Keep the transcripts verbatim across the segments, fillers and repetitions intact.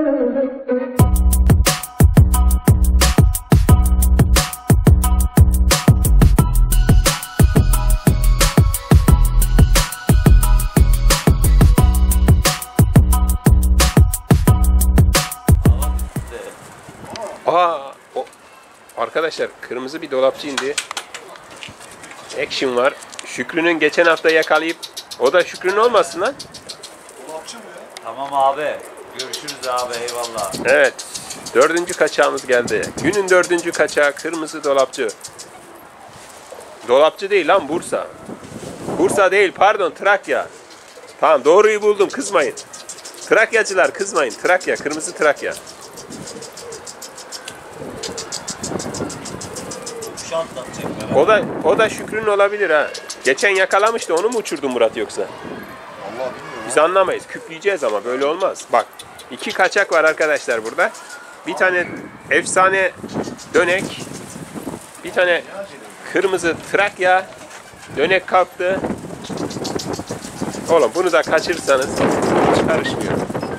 Aa, o, arkadaşlar kırmızı bir dolapçı indi. Action var. Şükrü'nün geçen hafta yakalayıp, o da Şükrü'nün olmasın lan. Dolapçı mı ya? Tamam abi. Görüşürüz abi, eyvallah. Evet. Dördüncü kaçağımız geldi. Günün dördüncü kaçağı kırmızı dolapçı. Dolapçı değil lan, Bursa. Bursa değil, pardon, Trakya. Tamam, doğruyu buldum, kızmayın. Trakyacılar kızmayın. Trakya, kırmızı Trakya. Şu an atacaklar. O da o da Şükrü'nün olabilir ha. Geçen yakalamıştı, onu mu uçurdu Murat yoksa? Allah bilmiyorum. Biz anlamayız. Küpleyeceğiz ama böyle olmaz. Bak, iki kaçak var arkadaşlar burada. Bir tane efsane dönek, bir tane kırmızı Trakya. Dönek kalktı. Oğlum bunu da kaçırırsanız hiç karışmıyor.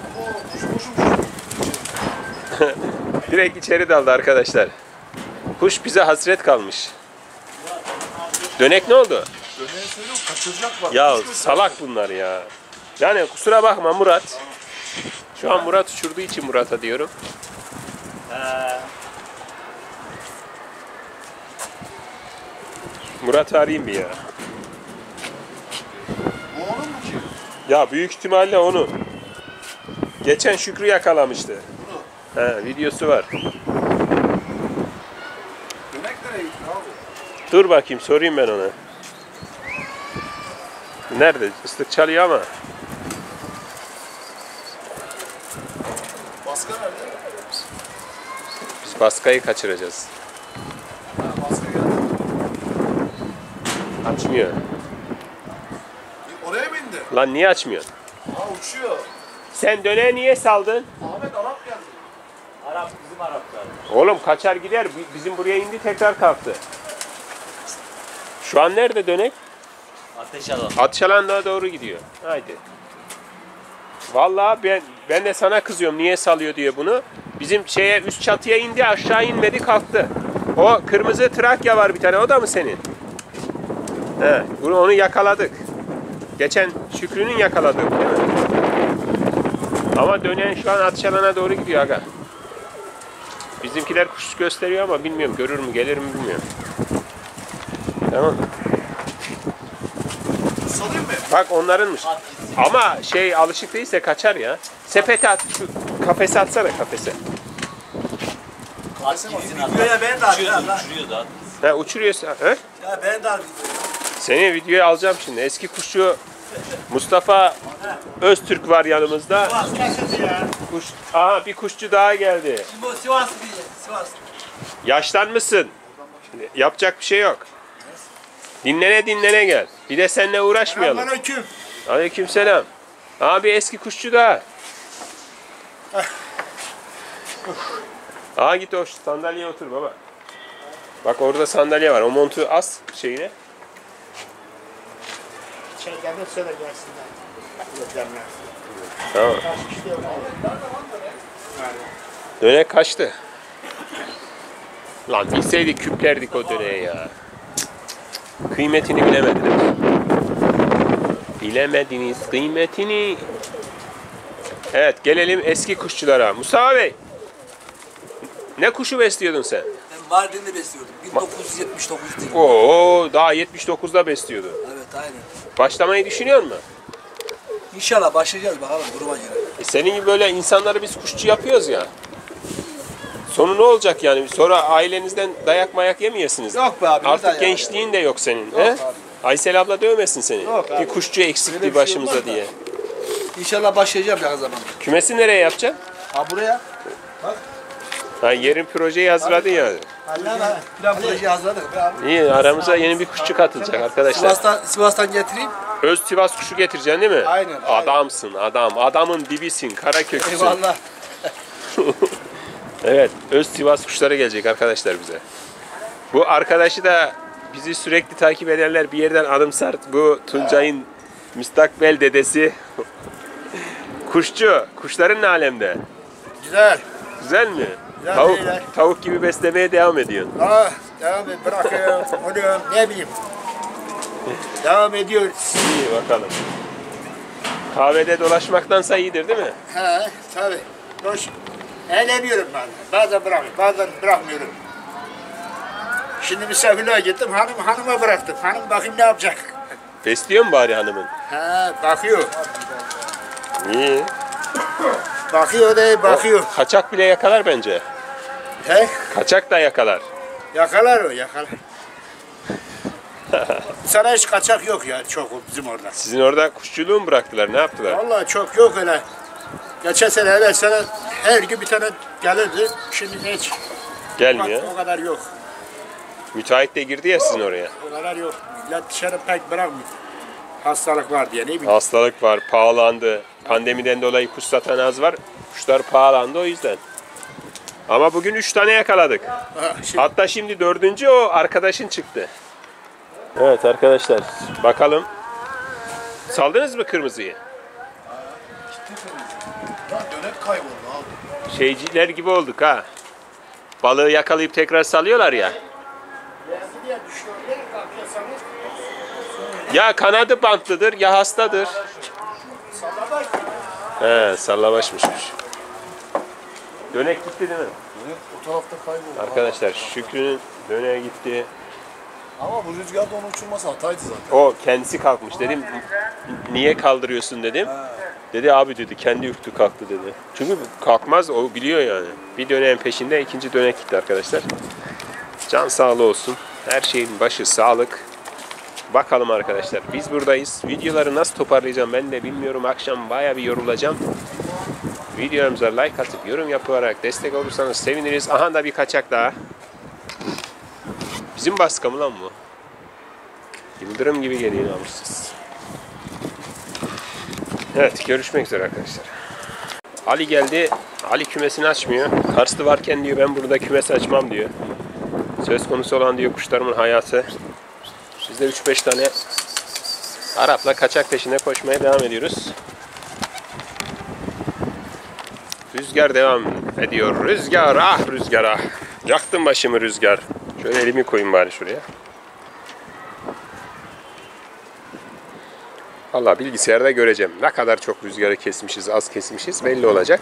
Direkt içeri daldı arkadaşlar. Kuş bize hasret kalmış. Dönek ne oldu? Döneğe söylüyorum, kaçıracaklar. Ya salak bunlar ya. Yani kusura bakma Murat. Şu an Murat uçurduğu için Murat'a diyorum. He. Murat'ı arayayım bir ya. Bu onun mu ki? Ya büyük ihtimalle onu. Geçen Şükrü yakalamıştı. Bunu. He, videosu var. Dönek nereye gitti abi? Dur bakayım, sorayım ben ona. Nerede? Islık çalıyor ama. Baska nerede? Biz Baskayı kaçıracağız. Ha, baska geldi. Açmıyor. Oraya mı indi? Lan niye açmıyor? Ha, uçuyor. Sen döneğe niye saldın? Ahmet Arap geldi. Arap, bizim Araplar. Oğlum kaçar gider. Bizim buraya indi, tekrar kalktı. Şu an nerede dönek? Ateş alan. Atış alanına doğru gidiyor. Haydi. Vallahi ben ben de sana kızıyorum niye salıyor diye bunu. Bizim şeye, üst çatıya indi, aşağı inmedi, kalktı. O kırmızı Trakya var bir tane, o da mı senin? He, bunu onu yakaladık. Geçen Şükrü'nün yakaladığı değil mi? Ama dönen şu an atış alanına doğru gidiyor aga. Bizimkiler kuş gösteriyor ama bilmiyorum, görür mü gelir mi bilmiyorum. Tamam. Salayım mı? Bak onlarınmış. Ama şey alışık değilse kaçar ya. Sepete at, şu kafese atsana, kafese. At gitsin at. Videoya ben de Uçuyordu, atacağım lan. uçuruyordu at. Ha, uçuruyorsun. He? Ya ben de atacağım. Seni videoya alacağım şimdi. Eski kuşçu Mustafa Öztürk var yanımızda. Sivas kaçırdı ya. Kuş, aha bir kuşçu daha geldi. Şimdi o Sivas diye. Sivas. Yaşlanmışsın. Yapacak bir şey yok. Dinlene dinlene gel. Bir de seninle uğraşmayalım. Selamünaleyküm. Aleykümselam. Abi eski kuşçu da. Aa git o sandalyeye otur baba. Bak orada sandalye var. O montu as şeyine. Şeylerden söyle gelsinler. Gelsinler. Tamam. Kaç kişi yok. Dönek kaçtı. Lan bilseydik küplerdik o döneğe ya. Kıymetini bilemediler. Bilemediniz kıymetini. Evet, gelelim eski kuşçulara. Mustafa Bey. Ne kuşu besliyordun sen? Ben Mardin'de besliyordum. bin dokuz yüz yetmiş dokuz değil. Oo, daha yetmiş dokuzda besliyordun. Evet aynen. Başlamayı düşünüyor musun? İnşallah başlayacağız bakalım duruma göre. E senin gibi böyle insanları biz kuşçu yapıyoruz ya. Sonu ne olacak yani? Sonra ailenizden dayak mayak yemeyesiniz. Yok be abi, ne Artık dayağı gençliğin de yok senin. Yok he? abi. Aysel abla dövmesin seni. Yok Bir abi. kuşçu eksikti Öyle bir şey başımıza olmaz da. diye. İnşallah başlayacağım yakın zamanda. Kümesi nereye yapacaksın? Ha buraya. Ha, yerin projeyi hazırladın yani. Allah plan projeyi hazırladık be abi. İyi, aramıza yeni bir kuşçu katılacak arkadaşlar. Sivas'tan, Sivas'tan getireyim. Öz Sivas kuşu getireceksin değil mi? Aynen, aynen. Adamsın adam. Adamın dibisin. Kara köksün. Eyvallah. Evet. Öz Sivas kuşları gelecek arkadaşlar bize. Bu arkadaşı da bizi sürekli takip edenler bir yerden anımsar. Bu Tuncay'ın müstakbel dedesi. Kuşçu. Kuşların ne alemde? Güzel. Güzel mi? Güzel Tavuk, değil, tavuk gibi beslemeye devam ediyorsun. Ah, devam et, bırakıyorum, oluyorum, ne bileyim. Devam ediyoruz. İyi bakalım. Kahvede dolaşmaktansa iyidir değil mi? He, tabii. Hoş. Eğleniyorum bazen. Bazen bırakıyorum, bazen bırakmıyorum. Şimdi misafirliğe gittim, hanım hanıma bıraktım. Hanım bakayım ne yapacak. Besliyor mu bari hanımın? He, bakıyor. İyi. Bakıyor de bakıyor. O kaçak bile yakalar bence. He, Kaçak da yakalar. yakalar o, yakalar. Sana hiç kaçak yok ya, çok bizim orada. Sizin orada kuşçuluğu mu bıraktılar? Ne yaptılar? Vallahi çok yok öyle. Geçen sene, evvel sene her gün bir tane gelirdi. Şimdi hiç. Gelmiyor. O kadar yok. Müteahhit de girdi ya sizin oraya. O kadar yok. Millet dışarı pek bırakmıyor. Hastalık var diye, ne bileyim. Hastalık var, pahalandı. Pandemiden dolayı kuş satan az var. Kuşlar pahalandı o yüzden. Ama bugün üç tane yakaladık. Ha, şimdi, Hatta şimdi dördüncü o arkadaşın çıktı. Evet arkadaşlar bakalım. Saldınız mı kırmızıyı? Lan dönek kayboldu abi. Şeyciler gibi olduk ha. Balığı yakalayıp tekrar salıyorlar ya. diye düşüyor. Nereye kalkıyorsanız Ya kanadı bantlıdır ya hastadır. sallamak. He sallabaşmışmış. Dönek gitti değil mi? Dönek o tarafta kayboldu. Arkadaşlar Şükrü'nün döneğe gitti. Ama bu rüzgarda onun uçurması hataydı zaten. O kendisi kalkmış dedim. Niye kaldırıyorsun dedim. Dedi abi dedi kendi ürktü kalktı dedi. Çünkü kalkmaz o biliyor yani. Bir döneğin peşinde ikinci dönek gitti arkadaşlar. Can sağlığı olsun. Her şeyin başı sağlık. Bakalım arkadaşlar biz buradayız. Videoları nasıl toparlayacağım ben de bilmiyorum. Akşam baya bir yorulacağım. Videolarımıza like atıp yorum yaparak destek olursanız seviniriz. Aha da bir kaçak daha. Bizim baskı mı lan bu? Yıldırım gibi geliyor namussuz. Evet görüşmek üzere arkadaşlar. Ali geldi. Ali kümesini açmıyor. Karslı varken diyor ben burada kümesi açmam diyor. Söz konusu olan diyor kuşlarımın hayatı. Biz de üç beş tane Arap'la kaçak peşinde koşmaya devam ediyoruz. Rüzgar devam ediyor. Rüzgar ah rüzgar ah. Yaktın başımı rüzgar. Şöyle elimi koyayım bari şuraya. Vallahi bilgisayarda göreceğim. Ne kadar çok rüzgarı kesmişiz, az kesmişiz belli olacak.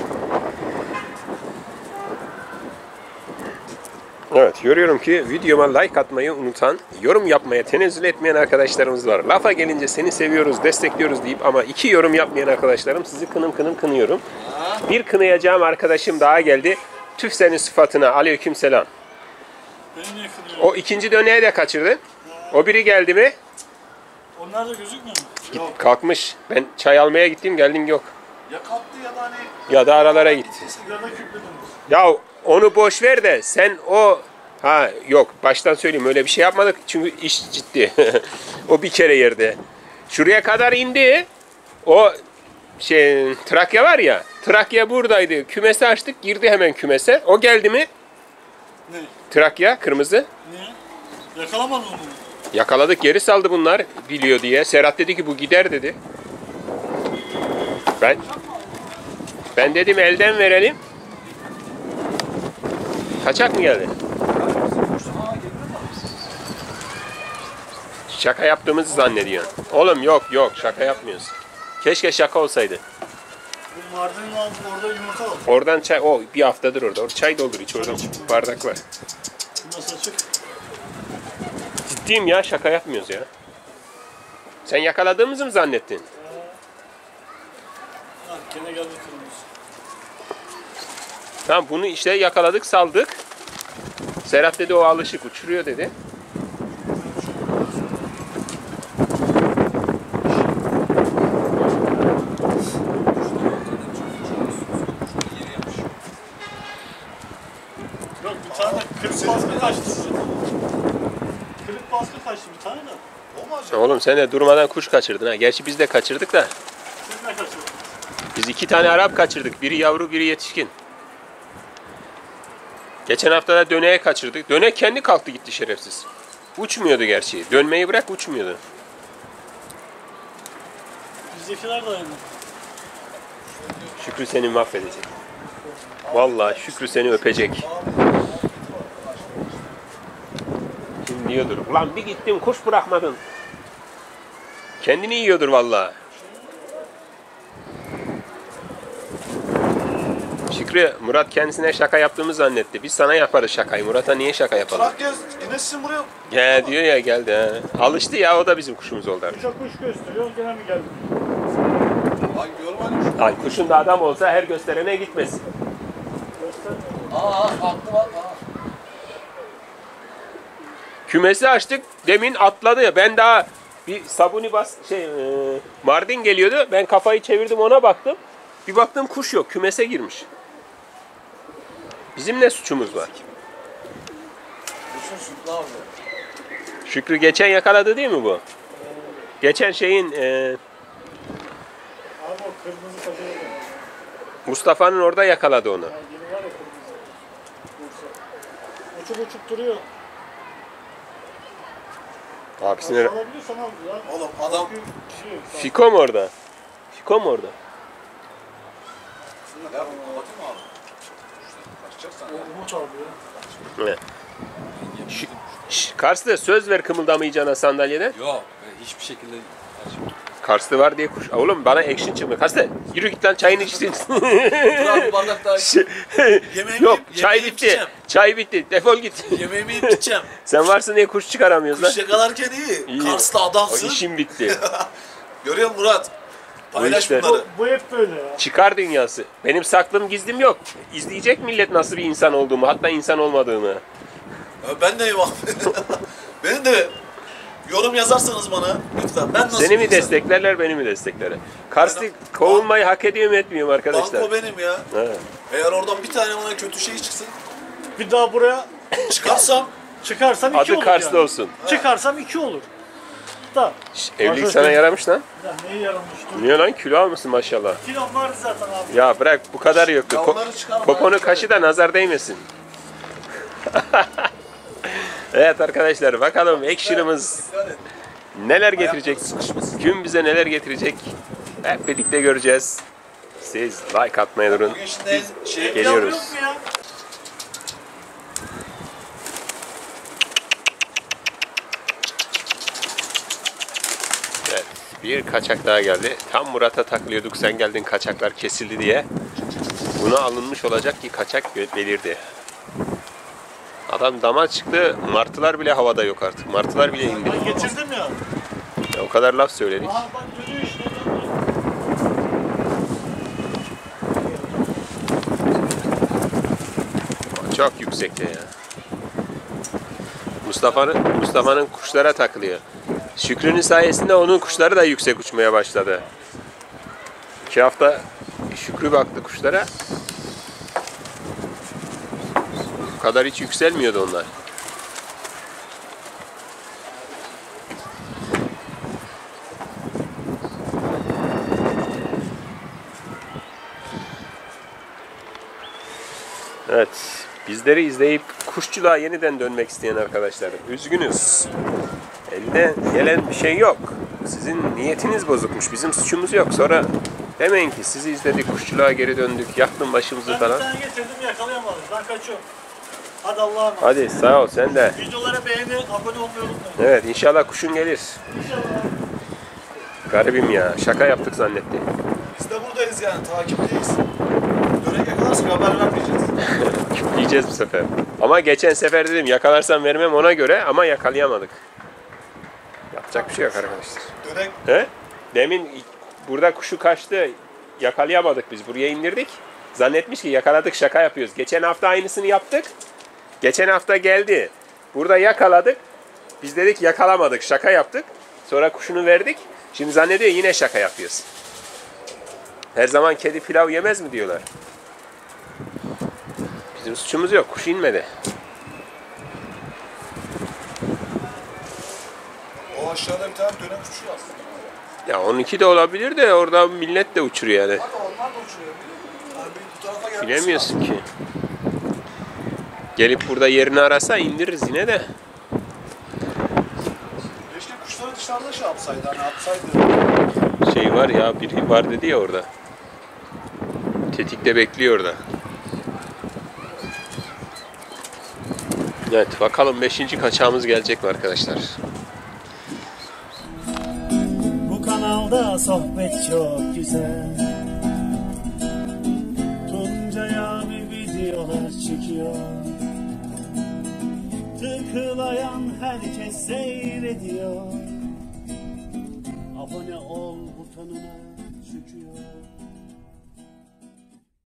Evet, görüyorum ki videoma like atmayı unutan, yorum yapmaya tenezzül etmeyen arkadaşlarımız var. Lafa gelince seni seviyoruz, destekliyoruz deyip ama iki yorum yapmayan arkadaşlarım sizi kınım kınım kınıyorum. Bir kınayacağım arkadaşım daha geldi. Tüf senin sıfatına. Aleykümselam. O ikinci döneği de kaçırdı. O biri geldi mi? Onlar da gözükmüyor mu? Git, kalkmış. Ben çay almaya gittim geldim yok. Ya kaptı ya da hani... Ya da aralara gitti. Ya da küplediniz. Ya onu boş ver de sen o... Ha yok baştan söyleyeyim öyle bir şey yapmadık çünkü iş ciddi. O bir kere yerde. Şuraya kadar indi. O şey Trakya var ya. Trakya buradaydı. Kümesi açtık girdi hemen kümese. O geldi mi? Ne? Trakya kırmızı. Niye? Yakalamadınız mı? Yakaladık geri saldı bunlar biliyor diye. Serhat dedi ki bu gider dedi. Ben ben dedim elden verelim. Kaçak mı geldi? Şaka yaptığımızı zannediyorsun. Oğlum yok yok şaka yapmıyoruz. Keşke şaka olsaydı. Bu Mardin'in altında orada yumurta var. Oradan çay, o bir haftadır orada. Orada çay doldur iç oradan bardak var. Nasıl açık? Ciddiyim ya şaka yapmıyoruz ya. Sen yakaladığımızı mı zannettin? Ha, gene geldi kırmızı. Tamam bunu işte yakaladık saldık. Serhat dedi o alışık uçuruyor dedi. Yok bir tane de kırık baskı kaçtı. Kırık baskı kaçtı bir tane de. O mu acaba? Oğlum sen de durmadan kuş kaçırdın ha. Gerçi biz de kaçırdık da. Siz ne kaçırdınız? Biz iki tane Arap kaçırdık. Biri yavru biri yetişkin. Geçen hafta da döneğe kaçırdık. Dönek kendi kalktı gitti şerefsiz. Uçmuyordu gerçi. Dönmeyi bırak uçmuyordu. Bizdekiler de aynı. Şükrü seni mahvedecek. Vallahi Şükrü seni öpecek. Şimdi diyordur. Ulan bir gittin kuş bırakmadın. Kendini yiyordur vallahi. Şükrü, Murat kendisine şaka yaptığımızı zannetti. Biz sana yaparız şakayı. Murat'a niye şaka yapalım? Trakya yine sizin buraya. Ya diyor ya geldi ha. Alıştı ya, o da bizim kuşumuz oldu artık. Kuşa kuş gösteriyor, gene mi geldin? Ay görmedim. Ay kuşun da adam olsa her gösterene gitmesin. Aa attı var. Aa. Kümesi açtık. Demin atladı ya. Ben daha bir sabuni bas şey e, Mardin geliyordu. Ben kafayı çevirdim, ona baktım. Bir baktım kuş yok. Kümese girmiş. Bizim ne suçumuz var? Düşün sütlü abi. Şükrü geçen yakaladı değil mi bu? Geçen şeyin e, Abi o kırmızı kaçırdı. Mustafa'nın orada yakaladı onu. Yani yeni var ya kırmızı. Bursa. Uçup uçup duruyor. Abisine Alabiliyorsan al ya. Oğlum adam. Bir şey yok. Fiko mu orada? Fiko mu orada? Ne yapayım? Kapatayım mı abi? Kaçacaksan. Umut alıyor. Evet. Ş- Ş- Karslı söz ver kımıldamayacağına sandalyeden. Yok, hiçbir şekilde açmıyorum. Karslı var diye kuş. Oğlum bana action çıkmıyor. Karslı yürü git lan, çayını içsin. Dur abi, bardak daha Yemeğimi Yok, yiyip- çay yemeğimi bitti. içeceğim. Çay bitti. Defol git. Yemeğimi yiyip gideceğim. Sen varsın diye kuş çıkaramıyoruz lan. Kuş yakalarken iyi. İyi. Kars'ta O adamsın. işim bitti. Görüyor musun Murat? Paylaş işte. bunları. Bu hep böyle ya. Çıkar dünyası. Benim saklım gizlim yok. İzleyecek millet nasıl bir insan olduğumu, hatta insan olmadığımı. Ya ben de eyvah. Beni de yorum yazarsanız bana lütfen. Ben nasıl Seni bir mi insan? desteklerler, beni mi desteklerler? Karslı kovulmayı hak ediyor mu etmiyor mu arkadaşlar? Banko benim ya. Ha. Eğer oradan bir tane bana kötü şey çıksın, Bir daha buraya çıkarsam çıkarsam iki Adı olur Karslı yani. olsun. Çıkarsam iki olur. Da. Şş, evlilik Başka sana şey- yaramış lan. Ya neye yaramış dur. Niye lan, kilo almışsın maşallah. Kilom var zaten abi. Ya bırak, bu kadar yoktu. Ko- Yavruları çıkarma. poponu kaşı da nazar değmesin. Evet arkadaşlar, bakalım action'ımız Dikkat et. neler getirecek? Ayakları sıkışmasın. Gün bize neler getirecek? Hep birlikte göreceğiz. Siz like atmayı durun. bugün şimdi şey Geliyoruz. Yok mu ya? Evet, bir kaçak daha geldi. Tam Murat'a takılıyorduk, sen geldin kaçaklar kesildi diye. Buna alınmış olacak ki kaçak belirdi. Adam dama çıktı, martılar bile havada yok artık. Martılar bile indi. Ben getirdim ya. Ya o kadar laf söyledik. Aha bak dönüyor işte. Çok yüksekte ya. Mustafa'nın Mustafa'nın kuşlara takılıyor. Şükrü'nün sayesinde onun kuşları da yüksek uçmaya başladı. İki hafta Şükrü baktı kuşlara. Bu kadar hiç yükselmiyordu onlar. Evet, bizleri izleyip kuşçuluğa yeniden dönmek isteyen arkadaşlar, üzgünüz. Elde gelen bir şey yok. Sizin niyetiniz bozukmuş, bizim suçumuz yok. Sonra demeyin ki sizi izledik, kuşçuluğa geri döndük, yaktın başımızı Ben bir falan. tane getirdim yakalayamadım. Ben kaçıyorum. Hadi Allah'a emanet. Hadi sağ ol, sen de. Videolara beğeni, abone olmayı unutmayın. Evet, inşallah kuşun gelir. İnşallah. Garibim ya, şaka yaptık zannetti. Biz de buradayız yani, takipteyiz. Dönek yakalarsak haber vermeyeceğiz. Yiyeceğiz bu sefer. Ama geçen sefer dedim yakalarsam vermem ona göre, ama yakalayamadık. Yapacak bir şey yok arkadaşlar. Dönek He? Demin burada kuşu kaçtı, yakalayamadık biz. Buraya indirdik. Zannetmiş ki yakaladık, şaka yapıyoruz. Geçen hafta aynısını yaptık. Geçen hafta geldi. Burada yakaladık. Biz dedik yakalamadık, şaka yaptık. Sonra kuşunu verdik. Şimdi zannediyor yine şaka yapıyoruz. Her zaman kedi pilav yemez mi diyorlar. Bizim suçumuz yok. Kuş inmedi. O aşağıda bir tane dönem uçuyor aslında. Ya onunki de olabilir de orada millet de uçuruyor yani. Hadi onlar da uçuyor. Yani bu tarafa gelmesi Bilemiyorsun ki. Gelip burada yerini arasa indiririz yine de. lazım. Keşke kuşları dışarıda şey yapsaydı. Hani atsaydı. Şey var ya, biri var dedi ya orada. Tetikte bekliyor orada. Evet, bakalım beşinci kaçağımız gelecek mi arkadaşlar? Bu kanalda sohbet çok güzel. Tuncay abi videolar çekiyor. Tıklayan herkes seyrediyor. Abone ol butonuna çıkıyor.